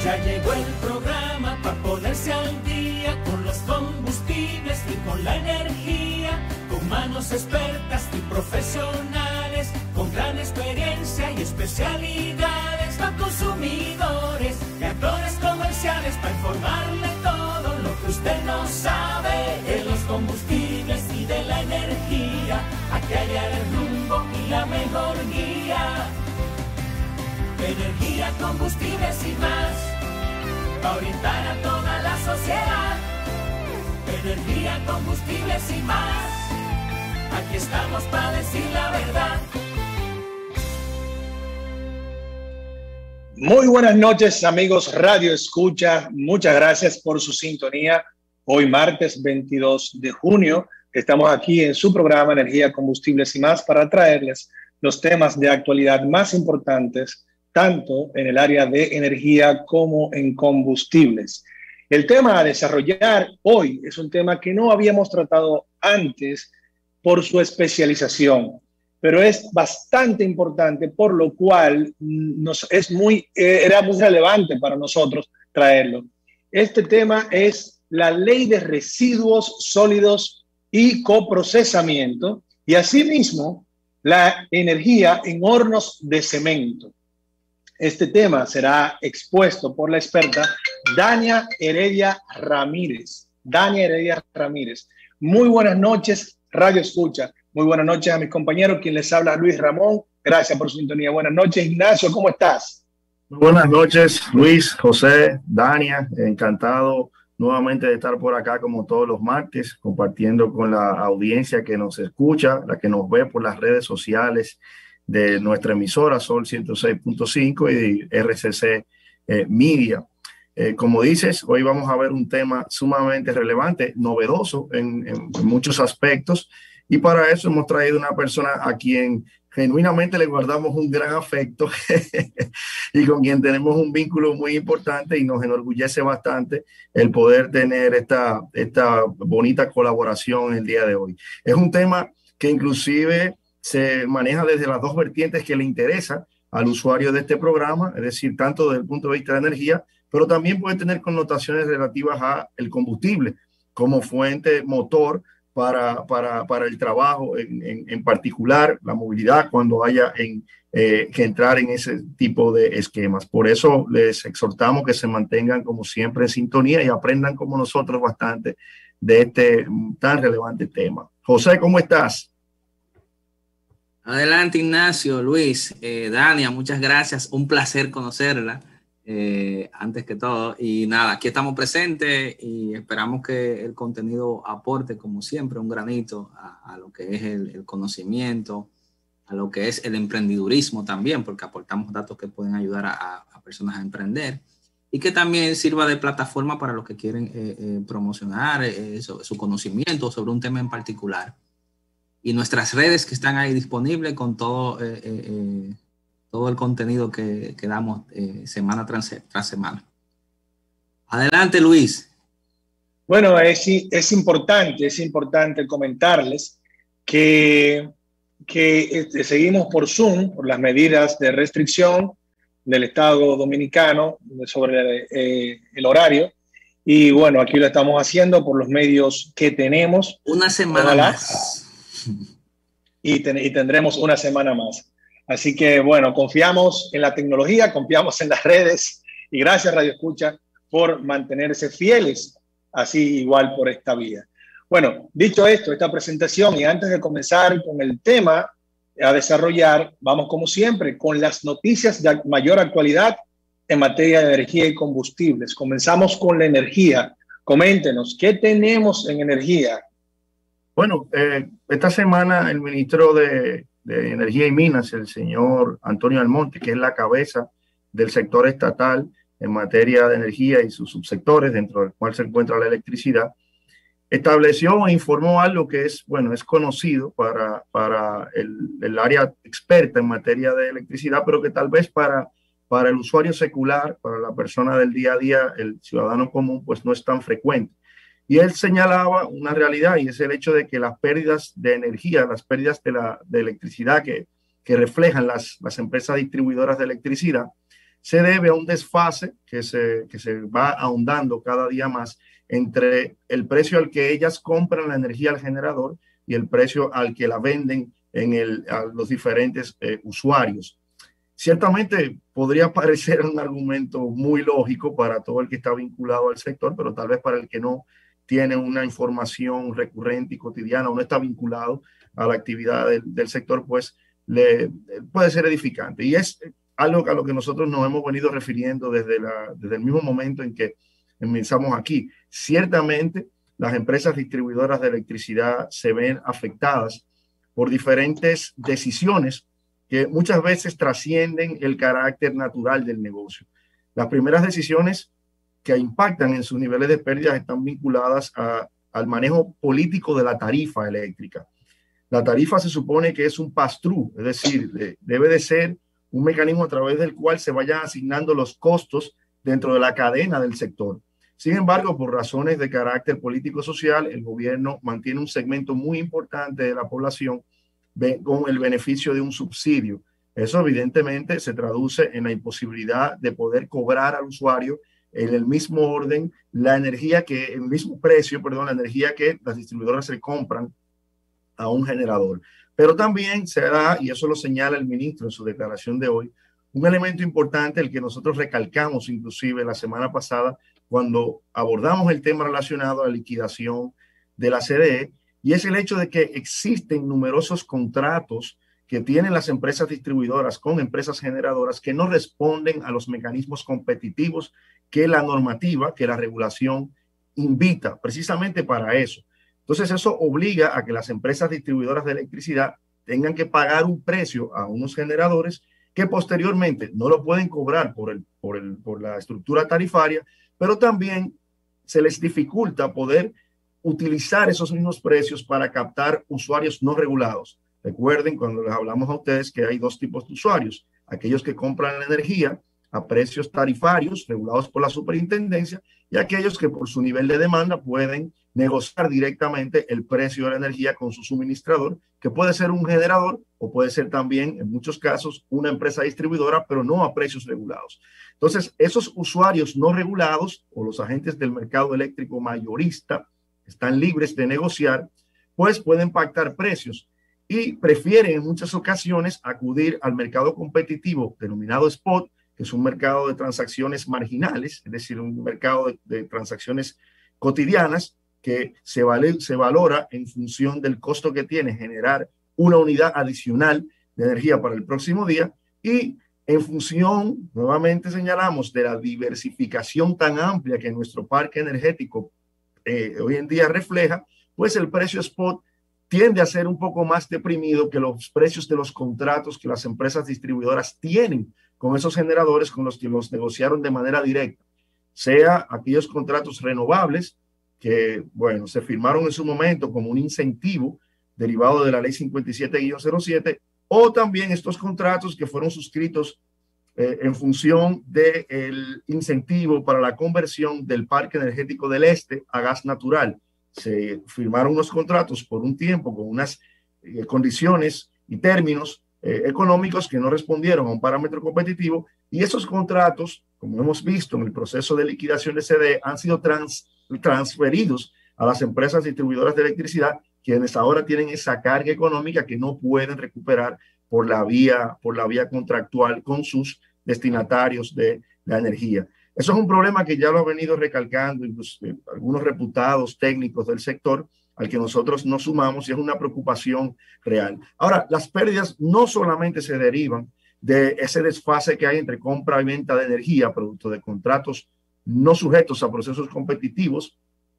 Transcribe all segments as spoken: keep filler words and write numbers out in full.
Ya llegó el programa para ponerse al día con los combustibles y con la energía, con manos expertas y profesionales, con gran experiencia y especialidades para consumidores y actores comerciales, para informarle todo lo que usted no sabe de los combustibles y de la energía. Aquí hallará el rumbo y la mejor guía. Energía, combustibles y más, para orientar a toda la sociedad. Energía, combustibles y más, aquí estamos para decir la verdad. Muy buenas noches, amigos Radio Escucha. Muchas gracias por su sintonía. Hoy martes veintidós de junio estamos aquí en su programa Energía, Combustibles y Más para traerles los temas de actualidad más importantes tanto en el área de energía como en combustibles. El tema a desarrollar hoy es un tema que no habíamos tratado antes por su especialización, pero es bastante importante, por lo cual nos es muy, eh, era muy relevante para nosotros traerlo. Este tema es la Ley de Residuos Sólidos y Coprocesamiento y asimismo la energía en hornos de cemento. Este tema será expuesto por la experta Dania Heredia Ramírez. Dania Heredia Ramírez. Muy buenas noches, Radio Escucha. Muy buenas noches a mis compañeros, quien les habla Luis Ramón. Gracias por su sintonía. Buenas noches, Ignacio, ¿cómo estás? Muy buenas noches, Luis, José, Dania. Encantado nuevamente de estar por acá como todos los martes, compartiendo con la audiencia que nos escucha, la que nos ve por las redes sociales de nuestra emisora Sol ciento seis punto cinco y R C C eh, Media. Eh, como dices, hoy vamos a ver un tema sumamente relevante, novedoso en, en, en muchos aspectos, y para eso hemos traído una persona a quien genuinamente le guardamos un gran afecto y con quien tenemos un vínculo muy importante, y nos enorgullece bastante el poder tener esta, esta bonita colaboración el día de hoy. Es un tema que inclusive se maneja desde las dos vertientes que le interesa al usuario de este programa, es decir, tanto desde el punto de vista de energía, pero también puede tener connotaciones relativas al combustible como fuente motor para, para, para el trabajo, en, en, en particular la movilidad, cuando haya en, eh, que entrar en ese tipo de esquemas. Por eso les exhortamos que se mantengan como siempre en sintonía y aprendan como nosotros bastante de este tan relevante tema. José, ¿cómo estás? Adelante, Ignacio, Luis, eh, Dania, muchas gracias. Un placer conocerla, eh, antes que todo. Y nada, aquí estamos presentes y esperamos que el contenido aporte, como siempre, un granito a, a lo que es el, el conocimiento, a lo que es el emprendedurismo también, porque aportamos datos que pueden ayudar a, a personas a emprender, y que también sirva de plataforma para los que quieren eh, eh, promocionar eh, su, su conocimiento sobre un tema en particular. Y nuestras redes que están ahí disponibles con todo, eh, eh, todo el contenido que, que damos eh, semana tras, tras semana. Adelante, Luis. Bueno, es, es importante, es importante comentarles que, que este, seguimos por Zoom, por las medidas de restricción del Estado Dominicano sobre eh, el horario. Y bueno, aquí lo estamos haciendo por los medios que tenemos. Una semana Ojalá. más. Y, ten, y tendremos una semana más. Así que, bueno, confiamos en la tecnología, confiamos en las redes, y gracias, Radio Escucha, por mantenerse fieles, así igual por esta vía. Bueno, dicho esto, esta presentación, y antes de comenzar con el tema a desarrollar, vamos como siempre con las noticias de mayor actualidad en materia de energía y combustibles. Comenzamos con la energía. Coméntenos, ¿qué tenemos en energía? Bueno, eh, esta semana el ministro de, de Energía y Minas, el señor Antonio Almonte, que es la cabeza del sector estatal en materia de energía y sus subsectores, dentro del cual se encuentra la electricidad, estableció e informó algo que es, bueno, es conocido para, para el, el área experta en materia de electricidad, pero que tal vez para, para el usuario secular, para la persona del día a día, el ciudadano común, pues no es tan frecuente. Y él señalaba una realidad, y es el hecho de que las pérdidas de energía, las pérdidas de, la, de electricidad que, que reflejan las, las empresas distribuidoras de electricidad, se debe a un desfase que se, que se va ahondando cada día más entre el precio al que ellas compran la energía al generador y el precio al que la venden en el, a los diferentes eh, usuarios. Ciertamente podría parecer un argumento muy lógico para todo el que está vinculado al sector, pero tal vez para el que no tiene una información recurrente y cotidiana o no está vinculado a la actividad del, del sector, pues le, puede ser edificante. Y es algo a lo que nosotros nos hemos venido refiriendo desde, la, desde el mismo momento en que empezamos aquí. Ciertamente, las empresas distribuidoras de electricidad se ven afectadas por diferentes decisiones que muchas veces trascienden el carácter natural del negocio. Las primeras decisiones que impactan en sus niveles de pérdidas están vinculadas a, al manejo político de la tarifa eléctrica. La tarifa se supone que es un pass-through, es decir, de, debe de ser un mecanismo a través del cual se vayan asignando los costos dentro de la cadena del sector. Sin embargo, por razones de carácter político-social, el gobierno mantiene un segmento muy importante de la población con el beneficio de un subsidio. Eso evidentemente se traduce en la imposibilidad de poder cobrar al usuario en el mismo orden la energía que, el mismo precio, perdón, la energía que las distribuidoras se compran a un generador. Pero también se da, y eso lo señala el ministro en su declaración de hoy, un elemento importante, el que nosotros recalcamos inclusive la semana pasada cuando abordamos el tema relacionado a la liquidación de la C D E, y es el hecho de que existen numerosos contratos que tienen las empresas distribuidoras con empresas generadoras que no responden a los mecanismos competitivos que la normativa, que la regulación invita precisamente para eso. Entonces eso obliga a que las empresas distribuidoras de electricidad tengan que pagar un precio a unos generadores que posteriormente no lo pueden cobrar por, el, por, el, por la estructura tarifaria, pero también se les dificulta poder utilizar esos mismos precios para captar usuarios no regulados. Recuerden cuando les hablamos a ustedes que hay dos tipos de usuarios, aquellos que compran la energía a precios tarifarios regulados por la superintendencia y aquellos que por su nivel de demanda pueden negociar directamente el precio de la energía con su suministrador, que puede ser un generador o puede ser también, en muchos casos, una empresa distribuidora, pero no a precios regulados. Entonces, esos usuarios no regulados o los agentes del mercado eléctrico mayorista están libres de negociar, pues pueden pactar precios y prefieren en muchas ocasiones acudir al mercado competitivo denominado spot, que es un mercado de transacciones marginales, es decir, un mercado de, de transacciones cotidianas que se, vale, se valora en función del costo que tiene generar una unidad adicional de energía para el próximo día y en función, nuevamente señalamos, de la diversificación tan amplia que nuestro parque energético eh, hoy en día refleja, pues el precio spot tiende a ser un poco más deprimido que los precios de los contratos que las empresas distribuidoras tienen con esos generadores con los que los negociaron de manera directa, sea aquellos contratos renovables que, bueno, se firmaron en su momento como un incentivo derivado de la ley cincuenta y siete guión cero siete, o también estos contratos que fueron suscritos eh, en función del incentivo para la conversión del parque energético del este a gas natural. Se firmaron unos contratos por un tiempo con unas eh, condiciones y términos eh, económicos que no respondieron a un parámetro competitivo y esos contratos, como hemos visto en el proceso de liquidación de C D E, han sido trans, transferidos a las empresas distribuidoras de electricidad, quienes ahora tienen esa carga económica que no pueden recuperar por la vía, por la vía contractual con sus destinatarios de la energía. Eso es un problema que ya lo ha venido recalcando incluso, eh, algunos reputados técnicos del sector al que nosotros nos sumamos y es una preocupación real. Ahora, las pérdidas no solamente se derivan de ese desfase que hay entre compra y venta de energía, producto de contratos no sujetos a procesos competitivos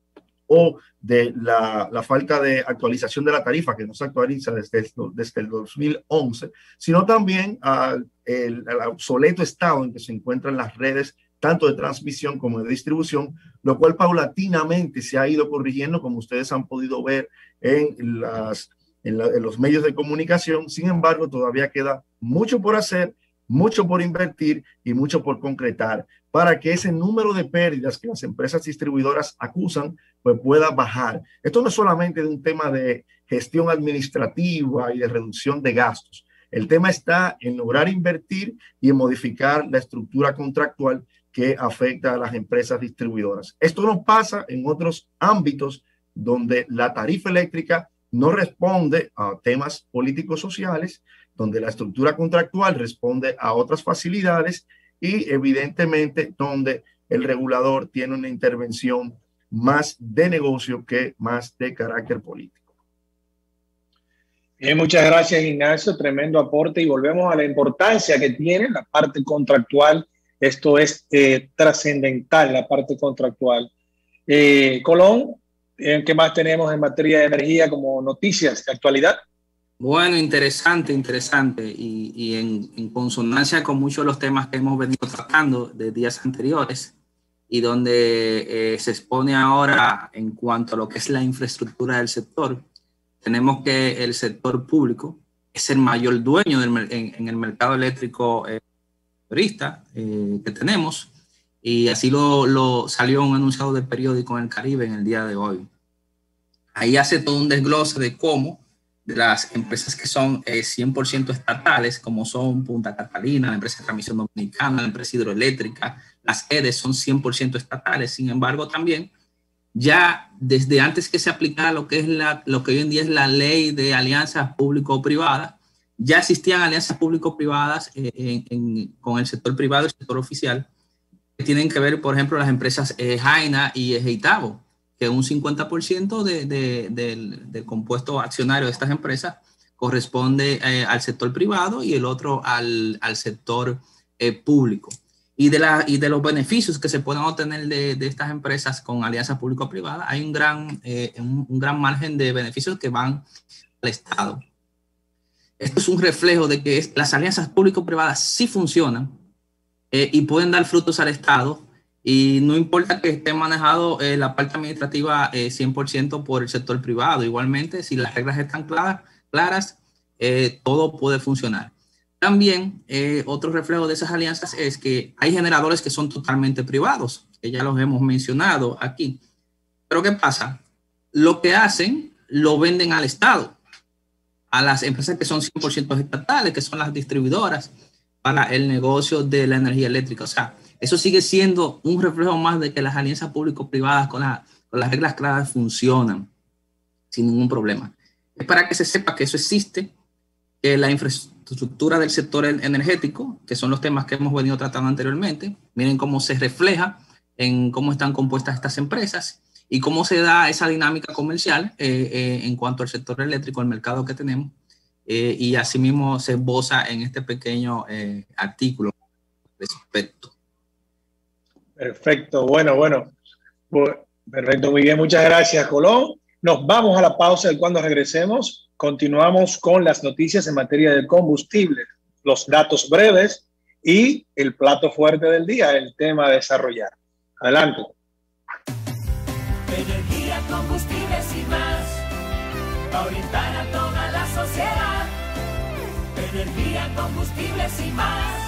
o de la, la falta de actualización de la tarifa que no se actualiza desde el, desde el dos mil once, sino también al, el, al obsoleto estado en que se encuentran las redes tanto de transmisión como de distribución, lo cual paulatinamente se ha ido corrigiendo, como ustedes han podido ver en, las, en, la, en los medios de comunicación. Sin embargo, todavía queda mucho por hacer, mucho por invertir y mucho por concretar para que ese número de pérdidas que las empresas distribuidoras acusan pues pueda bajar. Esto no es solamente de un tema de gestión administrativa y de reducción de gastos. El tema está en lograr invertir y en modificar la estructura contractual que afecta a las empresas distribuidoras. Esto no pasa en otros ámbitos donde la tarifa eléctrica no responde a temas políticos sociales, donde la estructura contractual responde a otras facilidades y evidentemente donde el regulador tiene una intervención más de negocio que más de carácter político. Bien, muchas gracias, Ignacio. Tremendo aporte y volvemos a la importancia que tiene la parte contractual. Esto es eh, trascendental, la parte contractual. Eh, Colón, ¿qué más tenemos en materia de energía como noticias de actualidad? Bueno, interesante, interesante y, y en, en consonancia con muchos de los temas que hemos venido tratando de días anteriores y donde eh, se expone ahora en cuanto a lo que es la infraestructura del sector. Tenemos que el sector público es el mayor dueño del, en, en el mercado eléctrico eh, eh, que tenemos y así lo, lo salió un enunciado del periódico en el Caribe en el día de hoy. Ahí hace todo un desglose de cómo de las empresas que son eh, cien por ciento estatales, como son Punta Catalina, la empresa de transmisión dominicana, la empresa hidroeléctrica, las E D E son cien por ciento estatales. Sin embargo, también ya desde antes que se aplicara lo que es la, lo que hoy en día es la ley de alianzas público-privadas, ya existían alianzas público-privadas eh, en, en, con el sector privado y el sector oficial, que tienen que ver, por ejemplo, las empresas eh, Jaina y Ejeitabo, que un cincuenta por ciento de, de, del, del compuesto accionario de estas empresas corresponde eh, al sector privado y el otro al, al sector eh, público. Y de, la, y de los beneficios que se pueden obtener de, de estas empresas con alianzas público-privadas, hay un gran, eh, un, un gran margen de beneficios que van al Estado. Esto es un reflejo de que es, las alianzas público-privadas sí funcionan eh, y pueden dar frutos al Estado. Y no importa que esté manejado eh, la parte administrativa eh, cien por ciento por el sector privado. Igualmente, si las reglas están claras, claras eh, todo puede funcionar. También, eh, otro reflejo de esas alianzas es que hay generadores que son totalmente privados, que ya los hemos mencionado aquí. Pero ¿qué pasa? Lo que hacen, lo venden al Estado, a las empresas que son cien por ciento estatales, que son las distribuidoras, para el negocio de la energía eléctrica. O sea, eso sigue siendo un reflejo más de que las alianzas público-privadas con, la, con las reglas claras funcionan sin ningún problema. Es para que se sepa que eso existe, que la infraestructura del sector energético, que son los temas que hemos venido tratando anteriormente, miren cómo se refleja en cómo están compuestas estas empresas y cómo se da esa dinámica comercial eh, eh, en cuanto al sector eléctrico, el mercado que tenemos, eh, y asimismo se esboza en este pequeño eh, artículo respecto. Perfecto, bueno, bueno. Perfecto, muy bien, muchas gracias, Colón. Nos vamos a la pausa y cuando regresemos continuamos con las noticias en materia de combustible, los datos breves y el plato fuerte del día, el tema a desarrollar. Adelante. Energía, combustibles y más, para orientar a toda la sociedad. Energía, combustibles y más.